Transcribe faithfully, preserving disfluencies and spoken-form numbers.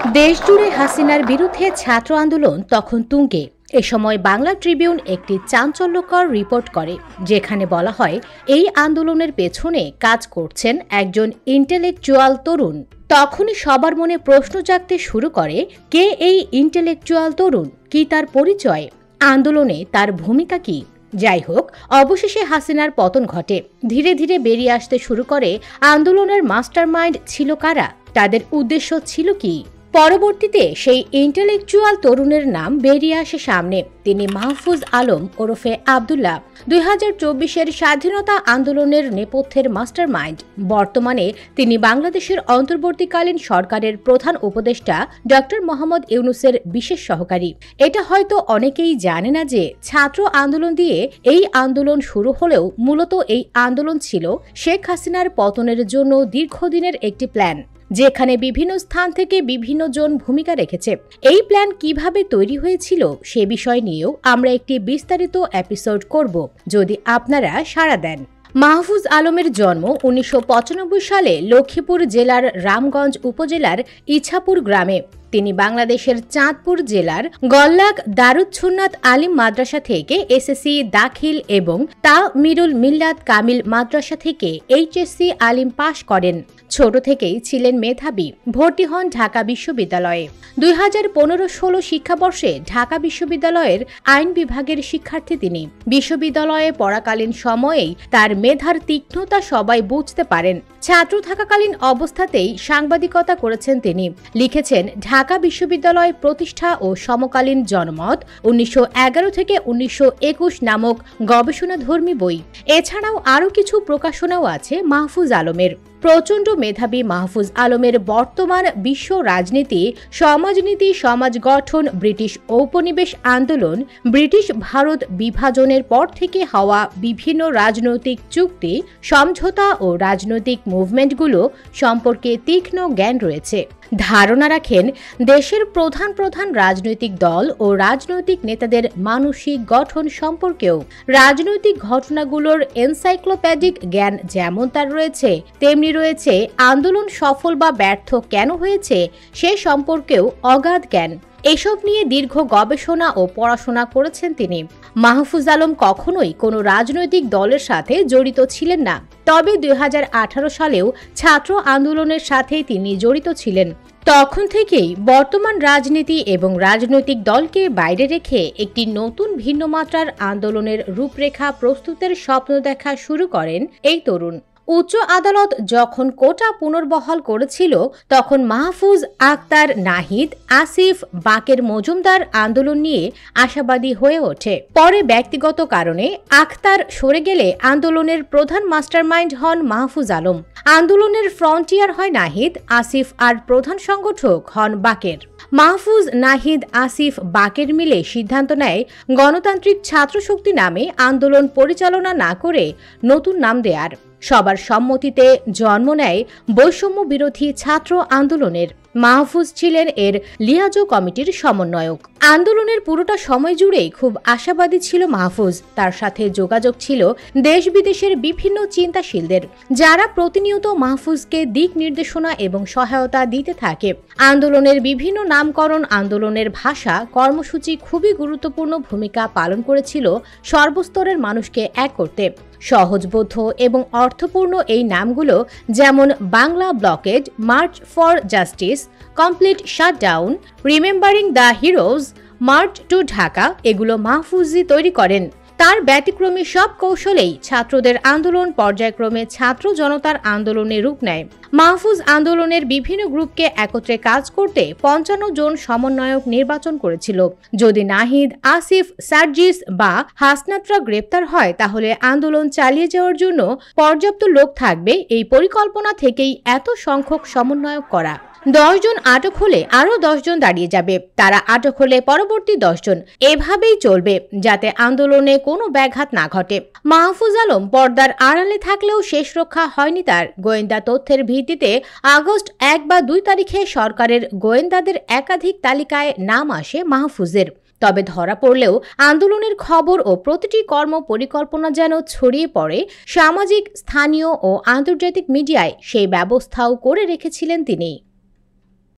দেশজুড়ে হাসিনার বিরুদ্ধে ছাত্র আন্দোলন তখন তুঙ্গে। এ সময় বাংলা ট্রিবিউন একটি চাঞ্চল্যকর রিপোর্ট করে, যেখানে বলা হয় এই আন্দোলনের পেছনে কাজ করছেন একজন ইন্টেলেকচুয়াল তরুণ। তখনই সবার মনে প্রশ্ন জাগতে শুরু করে, কে এই ইন্টেলেকচুয়াল তরুণ, কি তার পরিচয়, আন্দোলনে তার ভূমিকা কি? যাই হোক, অবশেষে হাসিনার পতন ঘটে। ধীরে ধীরে বেরিয়ে আসতে শুরু করে আন্দোলনের মাস্টারমাইন্ড ছিল কারা, তাদের উদ্দেশ্য ছিল কি। পরবর্তীতে সেই ইন্টেলেকচুয়াল তরুণের নাম বেরিয়ে আসে সামনে। তিনি মাহফুজ আলম ওরফে আবদুল্লাহ, দুই হাজার চব্বিশের স্বাধীনতা আন্দোলনের নেপথ্যের মাস্টারমাইন্ড। বর্তমানে তিনি বাংলাদেশের অন্তর্বর্তীকালীন সরকারের প্রধান উপদেষ্টা ডক্টর মোহাম্মদ ইউনূসের বিশেষ সহকারী। এটা হয়তো অনেকেই জানে না যে ছাত্র আন্দোলন দিয়ে এই আন্দোলন শুরু হলেও মূলত এই আন্দোলন ছিল শেখ হাসিনার পতনের জন্য দীর্ঘদিনের একটি প্ল্যান, যেখানে বিভিন্ন স্থান থেকে বিভিন্ন জন ভূমিকা রেখেছে। এই প্ল্যান কিভাবে তৈরি হয়েছিল সে বিষয় নিয়েও আমরা একটি বিস্তারিত এপিসোড করব, যদি আপনারা সাড়া দেন। মাহফুজ আলমের জন্ম উনিশশো পঁচানব্বই সালে লক্ষ্মীপুর জেলার রামগঞ্জ উপজেলার ইছাপুর গ্রামে। তিনি বাংলাদেশের চাঁদপুর জেলার গল্লাক দারুচ্ছুন্নাত আলিম মাদ্রাসা থেকে এসএসসি দাখিল এবং তামিরুল মিল্লাত কামিল মাদ্রাসা থেকে এইচএসসি আলিম পাশ করেন। ছোট থেকেই ছিলেন মেধাবী। ভর্তি হন ঢাকা বিশ্ববিদ্যালয়ে। দুই হাজার পনেরো ষোলো শিক্ষাবর্ষে ঢাকা বিশ্ববিদ্যালয়ের আইন বিভাগের শিক্ষার্থী তিনি। বিশ্ববিদ্যালয়ে পড়াকালীন সময়েই তার মেধার তীক্ষ্ণতা সবাই বুঝতে পারেন। ছাত্র থাকাকালীন অবস্থাতেই সাংবাদিকতা করেছেন তিনি। লিখেছেন ঢাকা বিশ্ববিদ্যালয় প্রতিষ্ঠা ও সমকালীন জনমত উনিশশো এগারো থেকে উনিশশো একুশ নামক গবেষণাধর্মী বই। এছাড়াও আরও কিছু প্রকাশনাও আছে মাহফুজ আলমের। প্রচণ্ড মেধাবী মাহফুজ আলমের বর্তমান বিশ্ব রাজনীতি, সমাজনীতি, সমাজ গঠন, ব্রিটিশ ঔপনিবেশ আন্দোলন, ব্রিটিশ ভারত বিভাজনের পর থেকে হওয়া বিভিন্ন রাজনৈতিক চুক্তি, সমঝোতা ও রাজনৈতিক মুভমেন্টগুলো সম্পর্কে তীক্ষ্ণ জ্ঞান রয়েছে। ধারণা রাখেন দেশের প্রধান প্রধান রাজনৈতিক দল ও রাজনৈতিক নেতাদের মানসিক গঠন সম্পর্কেও। রাজনৈতিক ঘটনাগুলোর এনসাইক্লোপ্যাডিক জ্ঞান যেমন তার রয়েছে, তেমনি রয়েছে আন্দোলন সফল বা ব্যর্থ কেন হয়েছে সে সম্পর্কেও অগাধ জ্ঞান। এসব নিয়ে দীর্ঘ গবেষণা ও পড়াশোনা করেছেন তিনি। মাহফুজ আলম কখনোই কোনো রাজনৈতিক দলের সাথে জড়িত ছিলেন না, তবে দুই হাজার আঠারো সালেও ছাত্র আন্দোলনের সাথে তিনি জড়িত ছিলেন। তখন থেকেই বর্তমান রাজনীতি এবং রাজনৈতিক দলকে বাইরে রেখে একটি নতুন ভিন্নমাত্রার আন্দোলনের রূপরেখা প্রস্তুতের স্বপ্ন দেখা শুরু করেন এই তরুণ। উচ্চ আদালত যখন কোটা পুনর্বহাল করেছিল, তখন মাহফুজ, আক্তার, নাহিদ, আসিফ, বাকের মজুমদার আন্দোলন নিয়ে আশাবাদী হয়ে ওঠে। পরে ব্যক্তিগত কারণে আক্তার সরে গেলে আন্দোলনের প্রধান মাস্টারমাইন্ড হন মাহফুজ আলম। আন্দোলনের ফ্রন্টিয়ার হয় নাহিদ, আসিফ আর প্রধান সংগঠক হন বাকের। মাহফুজ, নাহিদ, আসিফ, বাকের মিলে সিদ্ধান্ত নেয় গণতান্ত্রিক ছাত্রশক্তি নামে আন্দোলন পরিচালনা না করে নতুন নাম দেয়ার। সবার সম্মতিতে জন্ম নেয় বৈষম্য বিরোধী ছাত্র আন্দোলনের। মাহফুজ ছিলেন এর লিয়াজো কমিটির সমন্বয়ক। আন্দোলনের পুরোটা সময় জুড়েই খুব আশাবাদী ছিল মাহফুজ। তার সাথে যোগাযোগ ছিল দেশ বিদেশের বিভিন্ন চিন্তাশীলদের, যারা প্রতিনিয়ত মাহফুজকে দিক নির্দেশনা এবং সহায়তা দিতে থাকে। আন্দোলনের বিভিন্ন নামকরণ, আন্দোলনের ভাষা, কর্মসূচি খুবই গুরুত্বপূর্ণ ভূমিকা পালন করেছিল সর্বস্তরের মানুষকে এক করতে। সহজবোধ্য এবং অর্থপূর্ণ এই নামগুলো যেমন Bangla blockade, march for justice, complete shutdown, remembering the heroes, march to Dhaka, এগুলো মাহফুজই তৈরি করেন। তার ব্যতিক্রমী সব কৌশলেই ছাত্রদের আন্দোলন পর্যায়ক্রমে ছাত্র জনতার আন্দোলনে রূপ নেয়। মাহফুজ আন্দোলনের বিভিন্ন গ্রুপকে একত্রে কাজ করতে পঞ্চান্ন জন সমন্বয়ক নির্বাচন করেছিল। যদি নাহিদ, আসিফ, সার্জিস বা হাসনাতরা গ্রেপ্তার হয়, তাহলে আন্দোলন চালিয়ে যাওয়ার জন্য পর্যাপ্ত লোক থাকবে। এই পরিকল্পনা থেকেই এত সংখ্যক সমন্বয়ক করা। দশ জন আটক হলে আরো দশ জন দাঁড়িয়ে যাবে, তারা আটক হলে পরবর্তী দশ জন, এভাবেই চলবে যাতে আন্দোলনে কোনো ব্যাঘাত না ঘটে। মাহফুজ আলম পর্দার আড়ালে থাকলেও শেষ রক্ষা হয়নি তার। গোয়েন্দা তথ্যের ভিত্তিতে আগস্ট এক বা দুই তারিখে সরকারের গোয়েন্দাদের একাধিক তালিকায় নাম আসে মাহফুজের। তবে ধরা পড়লেও আন্দোলনের খবর ও প্রতিটি কর্ম পরিকল্পনা যেন ছড়িয়ে পড়ে সামাজিক, স্থানীয় ও আন্তর্জাতিক মিডিয়ায়, সেই ব্যবস্থাও করে রেখেছিলেন তিনি।